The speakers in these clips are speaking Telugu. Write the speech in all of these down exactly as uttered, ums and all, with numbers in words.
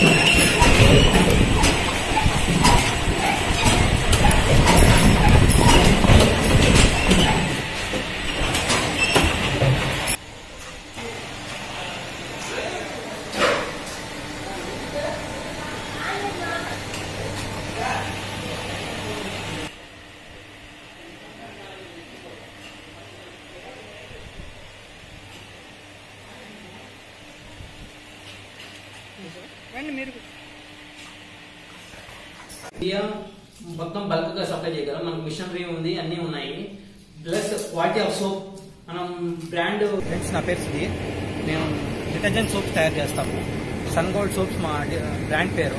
మొత్తం బల్క్ గా సప్లై చేయగలం. మనకు మిషనరీ ఉంది, అన్ని ఉన్నాయి. ప్లస్ క్వాలిటీ ఆఫ్ సోప్ మనం బ్రాండ్. ఫ్రెండ్స్, నా పేరు సుధీర్. నేను డిటర్జెంట్ సోప్స్ తయారు చేస్తాము. సన్ గోల్డ్ సోప్స్ మా బ్రాండ్ పేరు.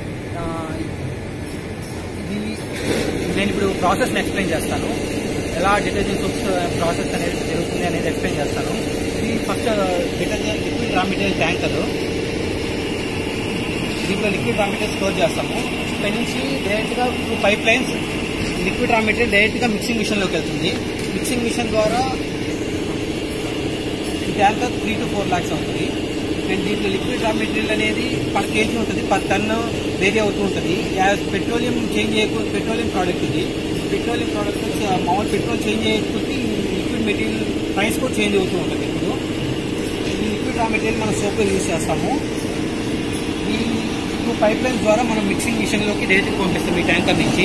ఇది నేను ఇప్పుడు ప్రాసెస్ని ఎక్స్ప్లెయిన్ చేస్తాను. ఎలా డిటర్జెంట్ సోప్స్ ప్రాసెస్ అనేది జరుగుతుంది అనేది ఎక్స్ప్లెయిన్ చేస్తాను. ఇది first detergent liquid raw material tanker. దీంట్లో లిక్విడ్ రా మెటీరియల్ స్టోర్ చేస్తాము. ఇక్కడ నుంచి డైరెక్ట్గా two pipe lines liquid raw material డైరెక్ట్గా మిక్సింగ్ మిషన్లోకి వెళ్తుంది. మిక్సింగ్ మిషన్ ద్వారా ఈ tanker three to four lakhs అవుతుంది. అండ్ దీంట్లో లిక్విడ్ రా మెటీరియల్ అనేది పర్ కేజీ ఉంటుంది, పర్ టన్ వేరీ అవుతూ ఉంటుంది. యాజ్ పెట్రోలియం చేంజ్ చేయకుండా పెట్రోలియం ప్రోడక్ట్ ఇది. పెట్రోలియం ప్రోడక్ట్ మామూలు పెట్రోల్ చేంజ్ చేయకపోతే లిక్విడ్ మెటీరియల్ ప్రైస్ కూడా చేంజ్ అవుతూ ఉంటుంది. ఇప్పుడు ఈ లిక్విడ్ రా మెటీరియల్ మనం సోప్లో యూజ్ చేస్తాము. ఈ టూ పైప్ లైన్స్ ద్వారా మనం మిక్సింగ్ మిషన్లోకి డైరెక్ట్గా పంపిస్తాం ఈ ట్యాంకర్ నుంచి.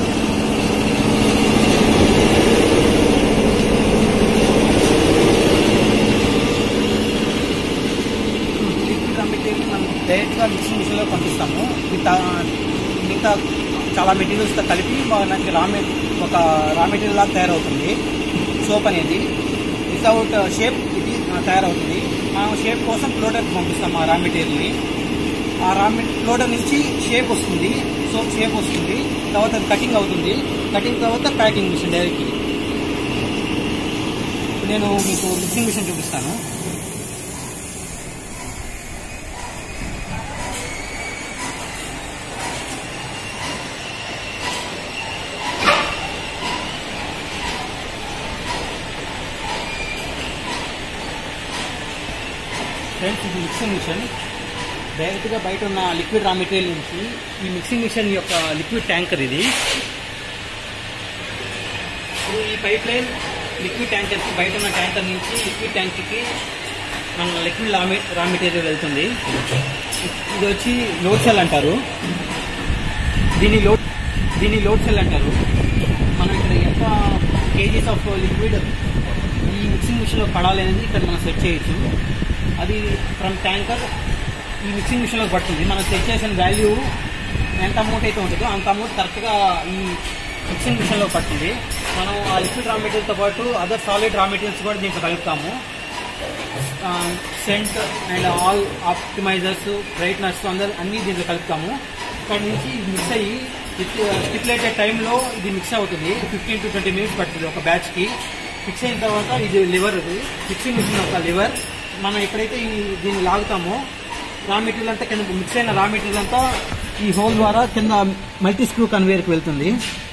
లిక్విడ్ రా మెటీరియల్ మనం డైరెక్ట్గా మిక్సింగ్ మిషన్లో పంపిస్తాము. మిగతా చాలా మెటీరియల్స్తో కలిపి మనకి రా ఒక రా మెటీరియల్ లాగా తయారవుతుంది సోప్ అనేది. వితౌట్ షేప్ ఇది తయారవుతుంది. మనం షేప్ కోసం ఫ్లోటర్కి పంపిస్తాం ఆ రా మెటీరియల్ని. ఆ రా ఫ్లోటర్ నుంచి షేప్ వస్తుంది, సోప్ షేప్ వస్తుంది. తర్వాత అది కటింగ్ అవుతుంది. కటింగ్ తర్వాత ప్యాకింగ్ మిషన్ డైరెక్ట్లీ. నేను మీకు మిక్సింగ్ మిషన్ చూపిస్తాను. ఫ్రెండ్స్, ఇది మిక్సింగ్ మిషన్. డైరెక్ట్గా బయట ఉన్న లిక్విడ్ రా మెటీరియల్ నుంచి ఈ మిక్సింగ్ మిషన్ యొక్క లిక్విడ్ ట్యాంకర్ ఇది. ఇప్పుడు ఈ పైప్ లైన్ లిక్విడ్ ట్యాంకర్కి బయట ఉన్న ట్యాంకర్ నుంచి లిక్విడ్ ట్యాంక్కి మన లిక్విడ్ రా మెటీరియల్ వెళ్తుంది. ఇది వచ్చి లోడ్ సెల్ అంటారు. దీన్ని లోడ్ దీన్ని లోడ్ సెల్ అంటారు. మనం ఇక్కడ ఎంత కేజీస్ ఆఫ్ లిక్విడ్ ఈ మిక్సింగ్ మిషన్లో పడాలి అనేది ఇక్కడ మనం సెట్ చేయొచ్చు. అది ఫ్రమ్ ట్యాంకర్ ఈ మిక్సింగ్ మిషన్లో పడుతుంది. మనం సెట్ చేసిన వాల్యూ ఎంత అమౌంట్ అయితే ఉంటుందో అంత అమౌంట్ కరెక్ట్గా ఈ మిక్సింగ్ మిషన్లో పడుతుంది. మనం ఆ లిక్విడ్ రా మెటీరియల్తో పాటు అదర్ సాలిడ్ రా మెటీరియల్స్ కూడా దీంట్లో కలుపుతాము. Scent and all optimizers, brighteners అందరూ అన్నీ దీంట్లో కలుపుతాము. ఇక్కడ నుంచి ఇది మిక్స్ అయ్యి స్టిపులేటెడ్ టైంలో ఇది మిక్స్ అవుతుంది. ఫిఫ్టీన్ టు ట్వంటీ మినిట్స్ పడుతుంది ఒక బ్యాచ్కి. మిక్స్ అయిన తర్వాత ఇది లివర్, ఇది మిక్సింగ్ మిషన్ ఒక లివర్. మనం ఎక్కడైతే ఈ దీన్ని లాగుతామో రా మెటీరియల్ అంతా కింద మిక్స్ అయిన రా మెటీరియల్ అంతా ఈ హోల్ ద్వారా కింద మల్టీ స్క్రూ కన్వేయర్కి వెళ్తుంది.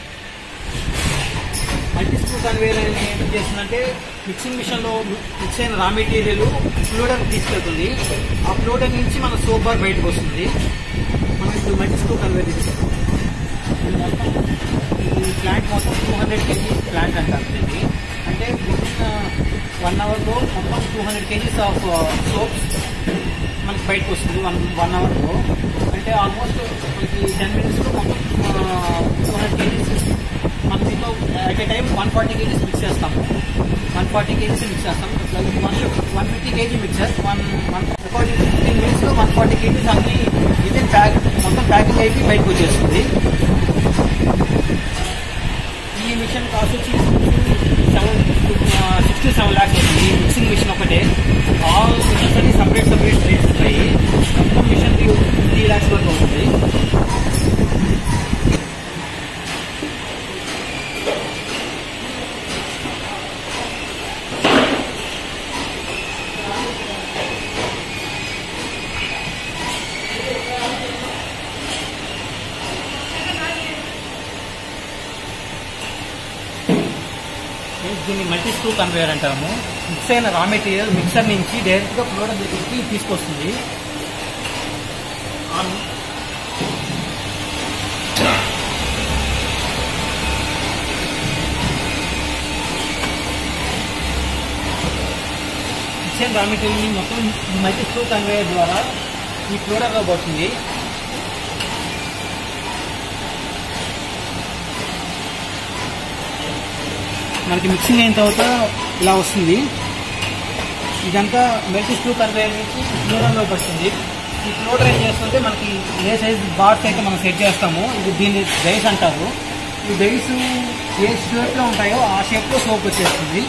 మల్టీ స్క్రూ కన్వేయర్ ఏం చేస్తుందంటే మిక్సింగ్ మిషన్లో మిక్స్ అయిన రా మెటీరియల్ ఫ్లోడర్ తీసుకెళ్తుంది. ఆ ఫ్లోడర్ నుంచి మన సోప్ బార్ బయటకు వస్తుంది. మనం ఇప్పుడు మల్టీ స్క్రూ కన్వేయర్ తీసుకుంటాం. ఈ ప్లాంట్ మొత్తం టూ హండ్రెడ్ కేజీ ప్లాంట్ అంటారు దీన్ని. అంటే వన్ అవర్లో మొత్తం two hundred KGs of soaps మనకి బయటకు వస్తుంది వన్ వన్ అవర్లో. అంటే ఆల్మోస్ట్ మనకి టెన్ మినిట్స్లో మొత్తం టూ హండ్రెడ్ కేజీస్ మనం దీంట్లో at a time one forty KGs mix చేస్తాము. వన్ ఫార్టీ కేజీస్ మిక్స్ చేస్తాం. One one fifty KG mixer one one fifteen మినిట్స్లో వన్ ఫార్టీ కేజీస్ అన్ని ఇది ప్యాక్ మొత్తం ప్యాకింగ్ అయిపోయి బయటకు వచ్చేస్తుంది. ఈ మిషన్ కాస్ట్ వచ్చి సెవెన్ సిక్స్టీ సెవెన్ ల్యాక్స్ అవుతుంది. ఈ మిక్సింగ్ మిషన్ ఒకటే. ఆల్ మిషన్స్ అన్ని సపరేట్ సపరేట్ రేట్స్ ఉంటాయి. మొత్తం మిషన్ త్రీ ల్యాక్స్ వరకు అవుతుంది. దీన్ని మల్టీ స్క్రూ కన్వేయర్ అంటాము. మిక్స్ అయిన రా మెటీరియల్ మిక్సర్ నుంచి డైరెక్ట్గా ఫ్లోడర్ దగ్గరికి తీసుకొస్తుంది. ఆ ఆన్. కిచెన్ రా మెటీరియల్ మొత్తం మల్టీ స్క్రూ కన్వేయర్ ద్వారా ఈ ఫ్లోడర్లో పోతుంది. మనకి మిక్సింగ్ అయిన తర్వాత ఇలా వస్తుంది. ఇదంతా మల్టీ స్క్రూ కన్వేయర్ నుంచి ఫ్లోడర్లో పడుతుంది. ఈ ఫ్లోడర్ ఏం చేస్తుంటే మనకి ఏ సైజ్ బార్స్ అయితే మనం సెట్ చేస్తామో ఇది దీన్ని డైస్ అంటారు. ఈ డైస్ ఏ షేప్లో ఉంటాయో ఆ షేప్లో సోప్ వచ్చేస్తుంది.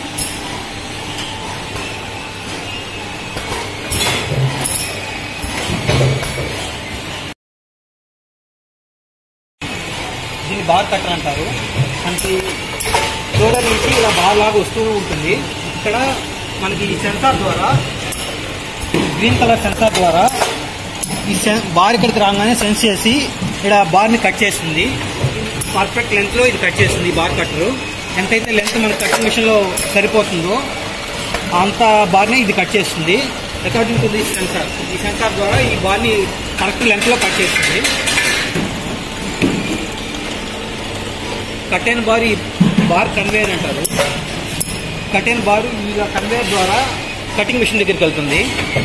దీన్ని బార్ కట్టర్ అంటారు. మనకి ఫ్లోడర్ నుంచి ఇలా బార్ లాగా వస్తూ ఉంటుంది. ఇక్కడ మనకి ఈ సెన్సార్ ద్వారా గ్రీన్ కలర్ సెన్సార్ ద్వారా ఈ బార్ ఇక్కడికి రాగానే సెన్స్ చేసి ఇక్కడ బార్ని కట్ చేస్తుంది. పర్ఫెక్ట్ లెంత్లో ఇది కట్ చేస్తుంది. బార్ కట్టరు ఎంతైతే లెంత్ మన కటింగ్ మిషన్లో సరిపోతుందో అంత బార్ని ఇది కట్ చేస్తుంది. అకార్డింగ్ టు దిస్ సెన్సార్, ఈ సెన్సార్ ద్వారా ఈ బార్ని కరెక్ట్ లెంత్లో కట్ చేస్తుంది. కట్ అయిన బార్ ఈ బార్ కన్వేయర్ అంటారు. కట్ అయిన బార్ ఈ కన్వేయర్ ద్వారా కటింగ్ మిషన్ దగ్గరికి వెళ్తుంది.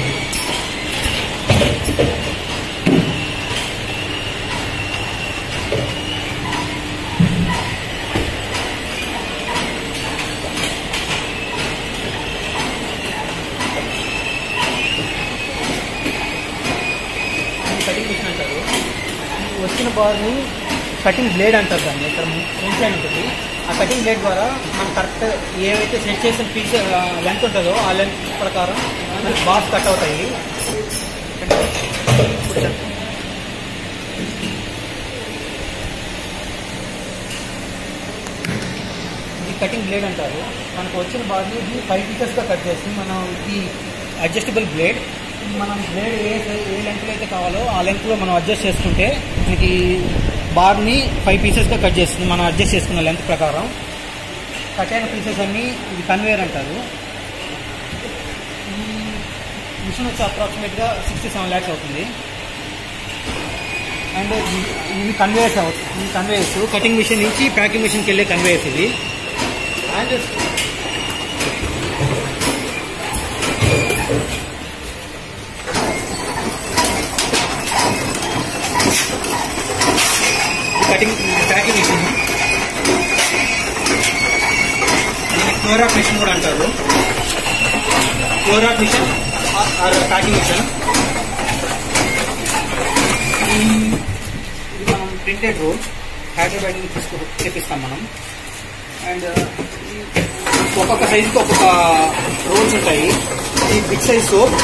కటింగ్ మిషన్ అంటారు. వచ్చిన బార్ని కటింగ్ బ్లేడ్ అంటారు. దాన్ని ఇక్కడ సెన్సార్ ఉంటుంది. ఆ కటింగ్ బ్లేడ్ ద్వారా మనం కరెక్ట్ ఏవైతే సెట్ చేసిన పీస్ లెంత్ ఉంటుందో ఆ లెంత్ ప్రకారం మనకి బార్స్ కట్ అవుతాయి. ఇది కటింగ్ బ్లేడ్ అంటారు. మనకు వచ్చిన బార్ని ఇది ఫైవ్ పీసెస్గా కట్ చేస్తుంది. మనం ఇది అడ్జస్టబుల్ బ్లేడ్. మనం బ్లేడ్ ఏ ఏ లెంత్లో అయితే కావాలో ఆ లెంత్లో మనం అడ్జస్ట్ చేసుకుంటే మనకి బార్ని ఫైవ్ పీసెస్గా కట్ చేస్తుంది. మనం అడ్జస్ట్ చేసుకున్న లెంత్ ప్రకారం. కట్ అయిన పీసెస్ అన్నీ ఇది కన్వేయర్ అంటారు. ఈ మిషన్ వచ్చి అప్రాక్సిమేట్గా సిక్స్టీ సెవెన్ ల్యాక్స్ అవుతుంది. అండ్ ఇవి కన్వేయర్స్ అవుతుంది. ఈ కన్వేయర్స్ కటింగ్ మిషన్ నుంచి ప్యాకింగ్ మిషన్కి వెళ్ళే కన్వేయర్స్ ఇది. And cutting packing machine flow wrap machine కూడా అంటారు. Flow wrap machine or packing machine. ఇది మనం ప్రింటెడ్ రోల్ హైదరాబాద్ నుంచి తీసుకు తెప్పిస్తాం మనం. అండ్ ఒక్కొక్క సైజుకి ఒక్కొక్క రోల్స్ ఉంటాయి. ఈ బిగ్ సైజ్ సోప్,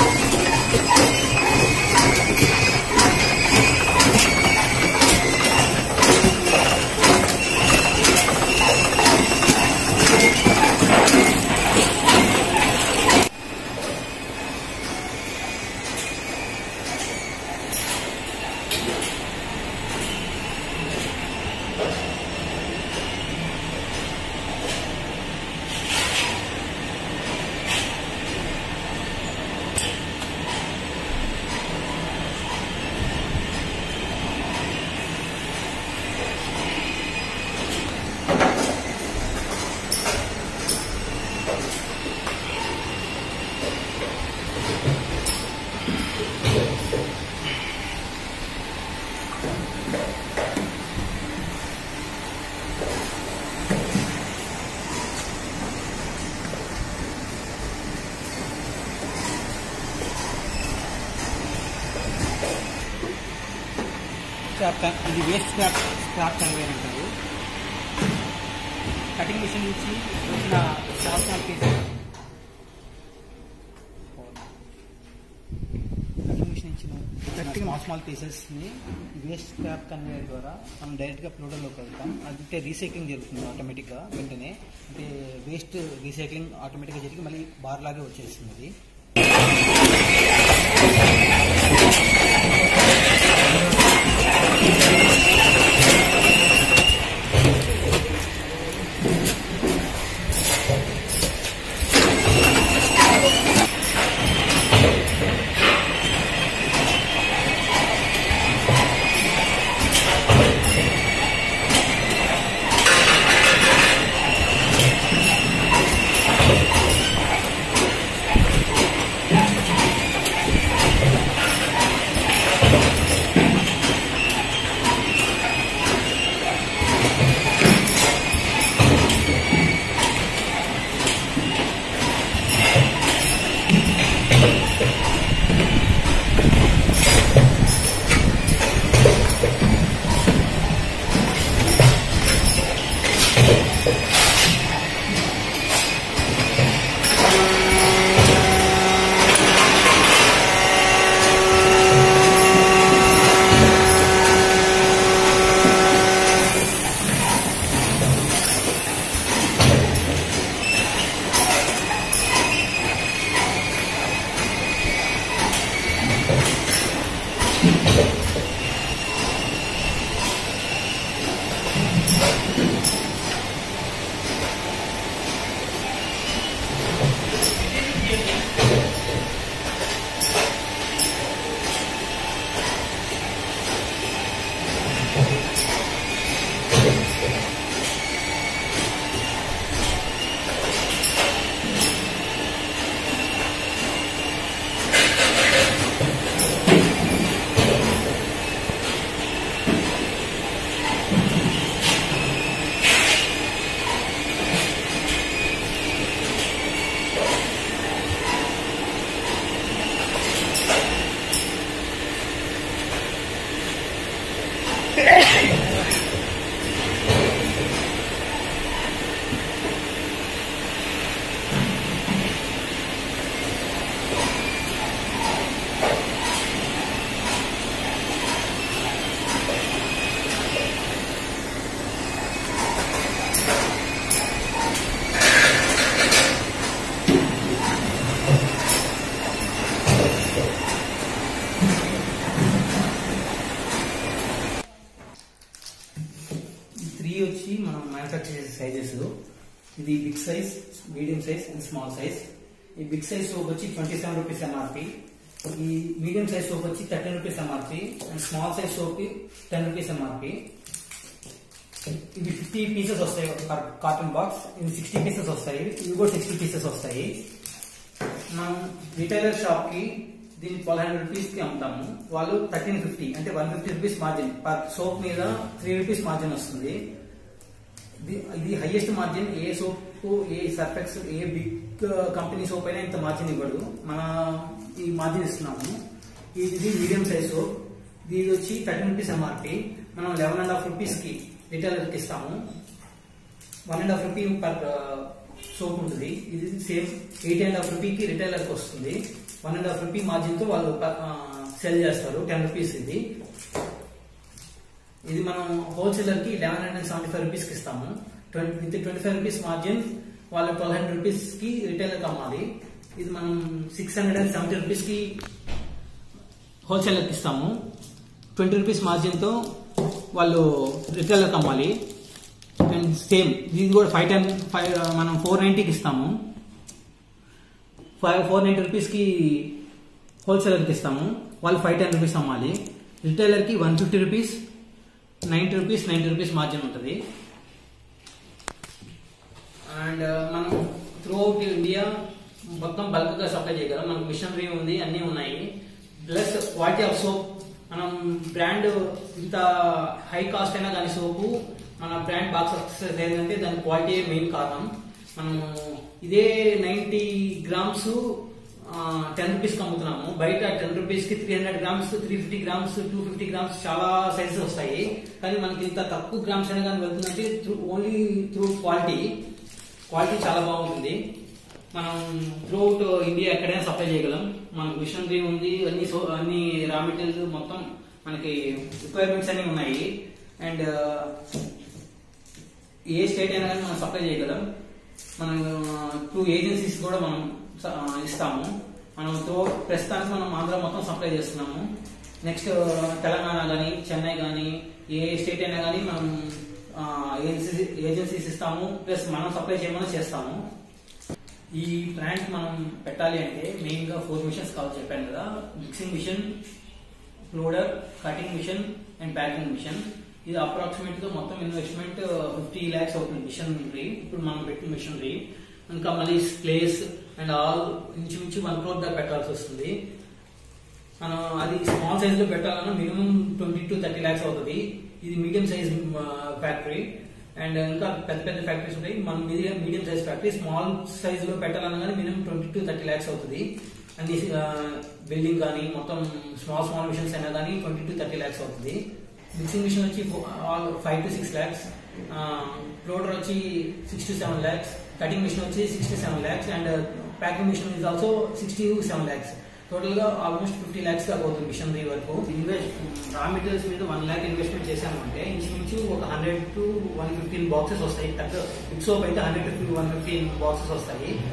ఇది వేస్ట్ స్క్రాప్ స్క్రాప్ కన్వేయర్ అంటారు. కటింగ్ మిషన్ నుంచి వచ్చిన small small pieces cutting machine ఇచ్చిన స్మాల్ స్మాల్ పీసెస్ని వేస్ట్ స్క్రాప్ కన్వేయర్ ద్వారా మనం డైరెక్ట్గా ఫ్లోడర్లోకి వెళ్తాం. అంటే రీసైక్లింగ్ జరుగుతుంది ఆటోమేటిక్గా. వెంటనే అంటే వేస్ట్ రీసైక్లింగ్ ఆటోమేటిక్గా జరిగి మళ్ళీ బార్ లాగే వచ్చేస్తుంది. వచ్చి మనం మ్యానుఫ్యాక్చర్ చేసే సైజెస్ ఇది big size, medium size and small size. ఈ బిగ్ సైజ్ సోప్ వచ్చి ట్వంటీ సెవెన్ రూపీస్ ఎంఆర్పి, ఈ మీడియం సైజ్ సోప్ వచ్చి thirteen rupees MRP and small size soap ten rupees MRP. ఇవి ఫిఫ్టీ పీసెస్ వస్తాయి కార్టూన్ బాక్స్, ఇవి సిక్స్టీ పీసెస్ వస్తాయి, ఇవి కూడా సిక్స్టీ పీసెస్ వస్తాయి. మనం రిటైలర్ షాప్ కి దీన్ని ట్వెల్వ్ హండ్రెడ్ రూపీస్ కి అమ్ముతాము, వాళ్ళు థర్టీన్ ఫిఫ్టీ అంటే one fifty rupees margin per soap మీద త్రీ రూపీస్ మార్జిన్ వస్తుంది. ఇది హైయెస్ట్ మార్జిన్. ఏ సోప్, ఏ సర్ఫెక్స్, ఏ బిగ్ కంపెనీ సోప్ అయినా ఇంత మార్జిన్ ఇవ్వడు, మన ఈ మార్జిన్ ఇస్తున్నాము. ఇది మీడియం సైజ్ సోప్, ఇది వచ్చి థర్టీన్ రూపీస్ ఎంఆర్పి, మనం లెవెన్ అండ్ హాఫ్ రూపీస్ కి రిటైలర్ కి ఇస్తాము. One and half rupee per soap ఉంటుంది. ఇది సేమ్ ఎయిట్ అండ్ హాఫ్ రూపీకి రిటైలర్ కి వస్తుంది. One and half rupee margin తో వాళ్ళు సెల్ చేస్తారు. టెన్ రూపీస్ ఇది. ఇది మనం హోల్సేలర్ కి eleven hundred seventy five rupees కి ఇస్తాము. With twenty five rupees margin వాళ్ళు ట్వెల్వ్ హండ్రెడ్ రూపీస్ కి రిటైలర్ కి అమ్మాలి. ఇది మనం six hundred and seventy rupees కి హోల్సేలర్ కి ఇస్తాము. ట్వంటీ రూపీస్ మార్జిన్ తో వాళ్ళు రిటైలర్ కి అమ్మాలి. అండ్ సేమ్ ఇది కూడా ఫైవ్ టెన్ ఫైవ్ మనం ఫోర్ నైన్టీకి ఇస్తాము. ఫైవ్ ఫోర్ నైన్టీ రూపీస్ కి హోల్సేలర్ కి ఇస్తాము, వాళ్ళు ఫైవ్ టెన్ రూపీస్ అమ్మాలి. రిటైలర్ కి one fifty rupees, ninety rupees ninety rupees margin ఉంటుంది. అండ్ మనం త్రూ అవుట్ ఇండియా మొత్తం బల్క్ గా సప్లై చేయగలం. మనకు మిషనరీ ఉంది, అన్ని ఉన్నాయి. ప్లస్ క్వాలిటీ ఆఫ్ సోప్, మనం బ్రాండ్ ఇంత హై కాస్ట్ అయినా కానీ సోపు మన బ్రాండ్ బాక్స్ సక్సెస్ ఏంటంటే దాని క్వాలిటీ మెయిన్ కారణం. మనం ఇదే నైన్టీ గ్రామ్స్ టెన్ రూపీస్ కి అమ్ముతున్నాము. బయట టెన్ రూపీస్ కి three hundred grams, three fifty grams, two fifty grams చాలా సైజెస్ వస్తాయి. కానీ మనకి ఇంత తక్కువ గ్రామ్స్ అయినా కానీ వెళ్తుందంటే through only through quality. Quality చాలా బాగుంటుంది. మనం త్రూ అవుట్ ఇండియా ఎక్కడైనా సప్లై చేయగలం. మనకు మిషనరీ ఉంది, అన్ని అన్ని రా మెటీరియల్స్ మొత్తం మనకి రిక్వైర్మెంట్స్ అన్ని ఉన్నాయి. అండ్ ఏ స్టేట్ అయినా కానీ మనం సప్లై చేయగలం. మనం టూ ఏజెన్సీస్ కూడా మనం ఇస్తాము. మనం త్రూ ప్రస్తుతానికి మనం ఆంధ్ర మొత్తం సప్లై చేస్తున్నాము. నెక్స్ట్ తెలంగాణ కానీ, చెన్నై కానీ, ఏ స్టేట్ అయినా కానీ మనం ఏజెన్సీస్ ఇస్తాము. ప్లస్ మనం సప్లై చేయమని చేస్తాము. ఈ ప్లాంట్ మనం పెట్టాలి అంటే మెయిన్ గా ఫోర్ మిషన్స్ కావాలి చెప్పాను కదా. Mixing machine, plodder, cutting machine and packing machine. ఇది అప్రాక్సిమేట్ గా మొత్తం ఇన్వెస్ట్మెంట్ ఫిఫ్టీ ల్యాక్స్ అవుతుంది మిషనరీ. ఇప్పుడు మనం పెట్టిన మిషనరీ ఇంకా మళ్ళీ ప్లేస్ అండ్ ఆల్ ఇంచుమించు వన్ క్రోర్ దాకా పెట్టాల్సి వస్తుంది. మనం అది స్మాల్ సైజ్ లో పెట్టాలన్నా minimum twenty to thirty lakhs అవుతుంది. ఇది మీడియం సైజ్ ఫ్యాక్టరీ. అండ్ ఇంకా పెద్ద పెద్ద ఫ్యాక్టరీస్ ఉంటాయి. మనం medium medium size factory. Small size లో పెట్టాలన్నా కానీ minimum twenty to thirty lakhs అవుతుంది. అండ్ బిల్డింగ్ కానీ మొత్తం స్మాల్ స్మాల్ మిషన్స్ అయినా కానీ ట్వంటీ టు థర్టీ ల్యాక్స్ అవుతుంది. మిక్సింగ్ మిషన్ వచ్చి five to six lakhs, plodder వచ్చి six to seven lakhs, cutting machine వచ్చి six to seven lakhs and packing machine is also sixty to seven lakhs. Total గా ఆల్మోస్ట్ ఫిఫ్టీ ల్యాక్స్ దాకా అవుతుంది మిషనరీ వరకు. ఇన్వెస్ట్ రా మెటీరియల్స్ మీద వన్ ల్యాక్ ఇన్వెస్ట్మెంట్ చేశామంటే ఇంచుమించు ఒక hundred to one fifteen boxes వస్తాయి. పెద్ద బిగ్ సోప్ అయితే hundred to one fifteen boxes వస్తాయి.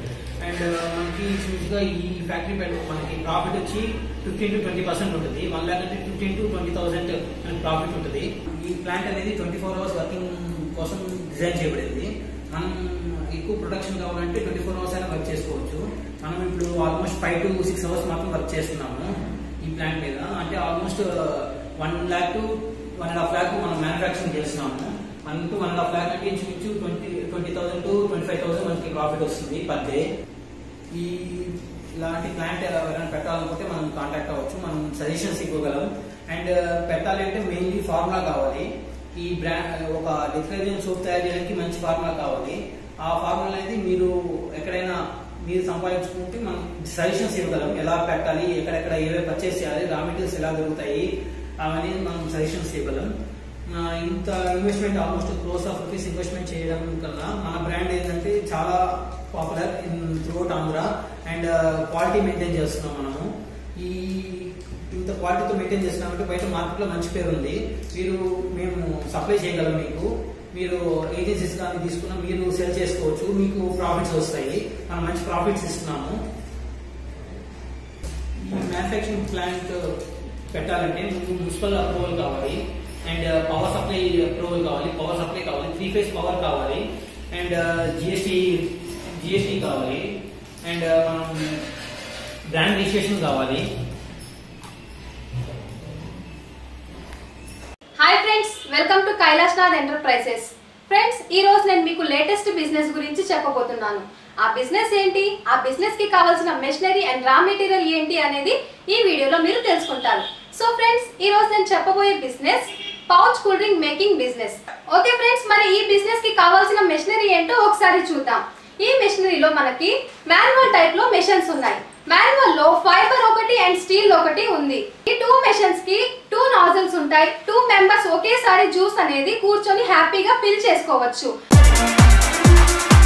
అండ్ మనకి ఇంచుమించుగా ఈ ఫ్యాక్టరీ మనకి ప్రాఫిట్ వచ్చి ఫిఫ్టీన్ టు ట్వంటీ పర్సెంట్ ఉంటుంది. వన్ ల్యాక్ అంటే fifteen to twenty thousand profit ఉంటుంది. ఈ ప్లాంట్ అనేది ట్వంటీ ఫోర్ అవర్స్ వర్కింగ్ కోసం డిజైన్ చేయబడింది. మనం ఎక్కువ ప్రొడక్షన్ కావాలంటే ట్వంటీ ఫోర్ అవర్స్ అయినా వర్క్ చేసుకోవచ్చు. మనం ఇప్పుడు almost five to six hours మాత్రం వర్క్ చేస్తున్నాము ఈ ప్లాంట్ మీద. అంటే almost one lakh to one and half lakh మనం మ్యానుఫాక్చరింగ్ చేస్తున్నాము. One to one and half lakh అంటే ఇంచుమించు twenty twenty thousand to twenty five thousand మనకి ప్రాఫిట్ వస్తుంది పర్ డే. ఈ ఇలాంటి ప్లాంట్ ఎవరైనా పెట్టాలనుకుంటే మనం కాంటాక్ట్ అవ్వచ్చు, మనం సజెషన్స్ ఇవ్వగలం. అండ్ పెట్టాలి అంటే మెయిన్లీ ఫార్ములా కావాలి. ఈ బ్రాండ్ ఒక డిటర్జెంట్ సోప్ తయారు చేయడానికి మంచి ఫార్ములా కావాలి. ఆ ఫార్ములా అనేది మీరు ఎక్కడైనా మీరు సంపాదించుకుంటే మనం సజెషన్స్ ఇవ్వగలం. ఎలా పెట్టాలి, ఎక్కడెక్కడ ఏవే పర్చేస్ చేయాలి, రా మెటీరియల్స్ ఎలా దొరుకుతాయి అవన్నీ మనం సజెషన్స్ ఇవ్వగలం. ఇంత investment almost crores of rupees investment చేయడం కన్నా మన బ్రాండ్ ఏంటంటే చాలా popular in throughout Andhra. And quality maintain చేస్తున్నాం మనము. ఈ ఇంత క్వాలిటీతో మెయింటైన్ చేస్తున్నామంటే బయట మార్కెట్లో మంచి పేరు ఉంది. మీరు మేము సప్లై చేయగలం మీకు. మీరు ఏజెన్సీస్ కానీ తీసుకున్నా మీరు సెల్ చేసుకోవచ్చు, మీకు ప్రాఫిట్స్ వస్తాయి. మనం మంచి ప్రాఫిట్స్ ఇస్తున్నాము. ఈ మ్యానుఫ్యాక్చరింగ్ ప్లాంట్ పెట్టాలంటే మీకు మున్సిపల్ అప్రూవల్ కావాలి, అండ్ పవర్ సప్లై అప్రూవల్ కావాలి, పవర్ సప్లై కావాలి, త్రీ ఫేజ్ పవర్ కావాలి, అండ్ జిఎస్టీ జిఎస్టీ కావాలి, అండ్ మనం బ్రాండ్ రిజిస్ట్రేషన్ కావాలి. Hi friends, welcome to Kailashnath Enterprises. Friends, ఈ రోజు నేను మీకు లేటెస్ట్ బిజినెస్ గురించి చెప్పబోతున్నాను. ఆ బిజినెస్ ఏంటి, ఆ బిజినెస్ కి కావాల్సిన మెషినరీ అండ్ రా మెటీరియల్ ఏంటి అనేది ఈ వీడియోలో మీరు తెలుసుకుంటారు. సో ఫ్రెండ్స్, ఈ రోజు నేను చెప్పబోయే business pouch cool drink making business. Okay friends, మరి ఈ బిజినెస్ కి కావాల్సిన మెషినరీ ఏంటో ఒకసారి చూద్దాం. ఈ మెషినరీలో మనకి మాన్యువల్ టైప్ లో మెషిన్స్ ఉన్నాయి. మాన్యువల్ లో ఫైబర్ ఒకటి అండ్ స్టీల్ ఒకటి ఉంది. ఈ టూ మెషిన్స్ కి టూ నాజిల్స్ ఉంటాయి. టూ మెంబర్స్ ఒకేసారి జ్యూస్ అనేది కూర్చొని హ్యాపీగా ఫిల్ చేసుకోవచ్చు.